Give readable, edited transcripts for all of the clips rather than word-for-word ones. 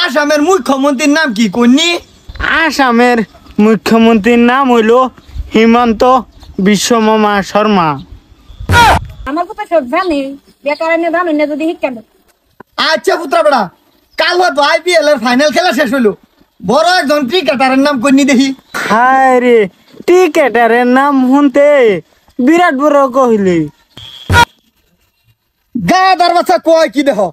আসামের মুখ্যমন্ত্রীর নাম কি কন্যা? আসামের মুখ্যমন্ত্রীর নাম হইল হিমন্ত বিশ্ব শর্মা। আমার কথা সব জানি, বেকার এনে জানি না যদি শিক্ষা দেয়। আচ্ছা পুত্রা বেড়া, কাল হয়তো IPL এর ফাইনাল খেলা শেষ হলো, বড় একজন ক্রিকেটারের নাম কন্যা দেখি। হায় রে, টিকেটারের নাম শুনতে বিরাট বড় কহিলি। গাদার বাচ্চা কয় কি দেখ।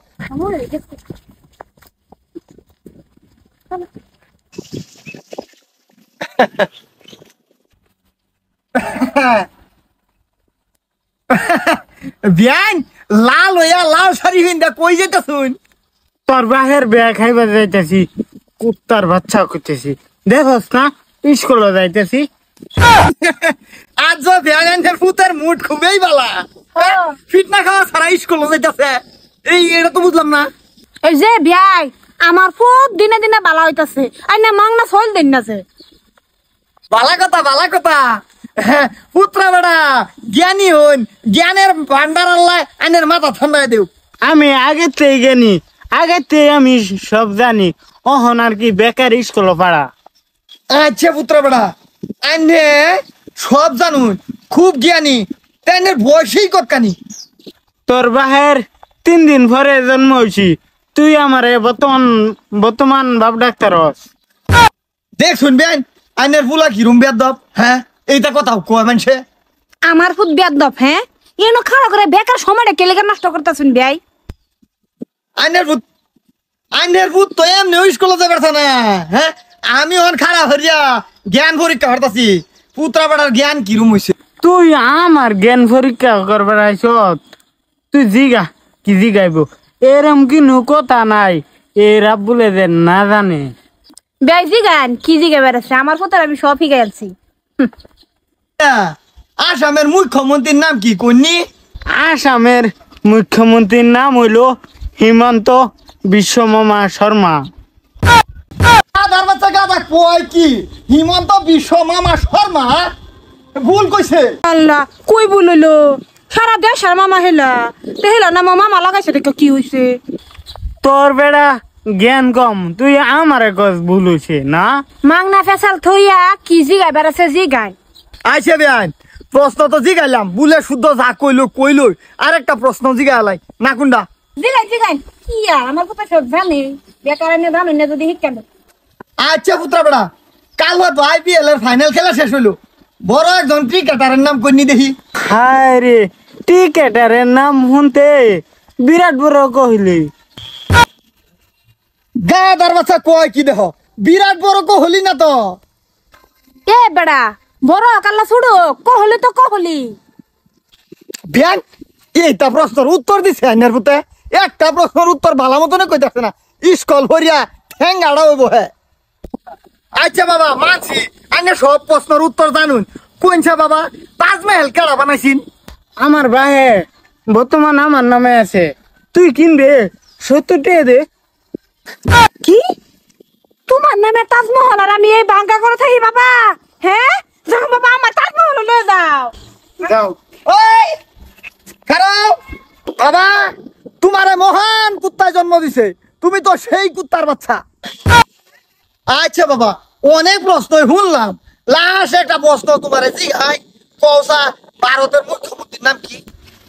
বিয়ান লাল হইয়া লাল শাড়ি হিন্দা কই যেতে শুন? তোর বাহের বেয়া খাইবা যাইতেছি, কুত্তার বাচ্চা করতেছি, দেখস না স্কুলে যাইতেছি। আজ বিয়ানের পুতের মুড খুবই বালা, ফিটনা খাওয়া সারা স্কুলে যাইতেছে। এটা তো বুঝলাম না। এই যে বিয়াই আমার খুব দিনে দিনে বালা হইতাছে, আর না মাংনা ছল দিন নাছে। বালা কথা বালা কথা। পুত্রা বেড়া জ্ঞানী হন, জ্ঞানের ভান্ডার আল্লাহ আইনের মাথা ঠান্ডা দেও। আমি আগের থেকে জ্ঞানী, আগের থেকে আমি সব জানি। অহন আর কি বেকার স্কুলে পাড়া। আচ্ছা পুত্রা বেড়া, আইনে সব জানুন, খুব জ্ঞানী, তাইনের বয়সেই কতখানি? তোর বাহের 3 দিন পরে জন্ম হয়েছি, তুই আমার বর্তমান বাপ ডাক্তার হস। দেখ শুনবেন আইনের ফুলা কিরম বেদব। হ্যাঁ এইটা কথা কয় মানুষে। আমার খুব বেদব। হ্যাঁ এনো খাড়া করে বেকার সময়টা কেলেকার নষ্ট করতেছুন বিয়াই। আইনের ভূত তো এমনি স্কুলে যাবে না। হ্যাঁ আমি অন খারাপ হরিয়া জ্ঞান পরীক্ষা করতেছি, পুত্রা বেড়ার জ্ঞান কিরম হয়েছে। তুই আমার জ্ঞান পরীক্ষা করবার আইস, তুই জিগা কি জিগাইব? এরম কিনু কথা নাই, এ রাব্বুলে যে না জানে। বিয়াই জিগান কি জিগে বেড়াচ্ছে, আমার কথা আমি সব শিখাই আছি। আসামের মুখ্যমন্ত্রীর নাম কি কন্যা? আসামের মুখ্যমন্ত্রীর নাম হইল হিমন্ত বিশ্ব শর্মা। গাদার বাচ্চা গাদা কয় কি হিমন্ত বিশ্ব মামা শর্মা? ভুল কইছে। আল্লাহ কই বললো সারা দেশ আর মামা হেলা হেলা না মামা লাগাইছে দেখো কি হইছে। তোর বেড়া জ্ঞান কম, তুই আমারে গছ ভুল হইছে না। মাংনা ফেসাল থইয়া কি জিগাই বেড়াচ্ছে জিগাই। আইছে বেআইন, প্রশ্ন তো জিগাইলাম, বুলে শুদ্ধ যা কইলো আর একটা প্রশ্ন জিগাইলাই না কোনটা? জিগাই জিগাই কি আর আমার কথা সব জানি, বেকার এনে জানি না যদি শিক্ষা দেয়। আচ্ছা পুত্রা বেড়া, কাল হয়তো IPL এর ফাইনাল খেলা শেষ হলো, বড় একজন ক্রিকেটারের নাম কন্যা দেখি। হায় রে, টিকেটারের নাম শুনতে বিরাট বড় কহিলি। গাদার বাচ্চা কয় কি দেখ, বিরাট বড় কহলি না তো। এ বেড়া বড় কাল্লা ছুড়ো কহলি তো কহলি। বেআইন এইটা প্রশ্নের উত্তর দিছে আইনের পুতে, একটা প্রশ্নের উত্তর ভালো মতনে কইতাছে না, স্কুল ভরিয়া ঠেঙ্গাড়া হইব। হ্যাঁ আচ্ছা বাবা মানছি আইনে সব প্রশ্নের উত্তর জানুন। কোনছা বাবা তাজমহল কেডা বানাইছিন? আমার বাহে বর্তমান আমার নামে আছে, তুই কিনবে 70 টাকা দে। কি তোমার নামে তাজমহল আর আমি এই ভাঙ্গা করে থাকি বাবা? হ্যাঁ যাও বাবা আমার তাজমহল লয়ে যাও। যাও। ওই খারাপ বাবা, তোমারে মহান কুত্তায় জন্ম দিছে, তুমি তো সেই কুত্তার বাচ্চা। আচ্ছা বাবা অনেক প্রশ্ন শুনলাম, লাস্ট একটা প্রশ্ন তোমারে জিগাই, কৌসা ভারতের মুখ্যমন্ত্রীর নাম কি?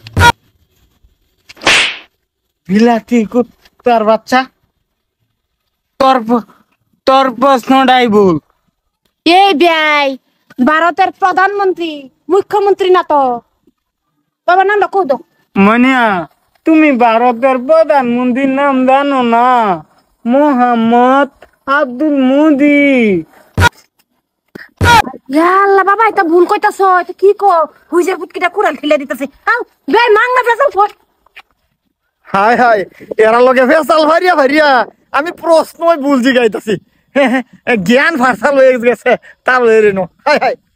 বিলাতি কুত্তার বাচ্চা, তোর প্রশ্নটাই ভুল। এই বিয়াই ভারতের প্রধানমন্ত্রী মুখ্যমন্ত্রী না তো, বাবার নামটা কই দাও। মনিয়া, তুমি ভারতের প্রধানমন্ত্রীর নাম জানো না? মোহাম্মদ আব্দুল মোদি। আল্লাহ বাবা এটা ভুল কইতাছ, এটা কি কো হুইজের পুটকিটা কুড়াল ফেলে দিতেছে। আও বিয়াই মাংনা ফেসাল ফট। হাই হাই এরা লগে ফেসাল ভারিয়া ভারিয়া আমি প্রশ্নই ভুল জিগাইতাছি। জ্ঞান ফারসাল হয়ে গেছে তার হাই হাই।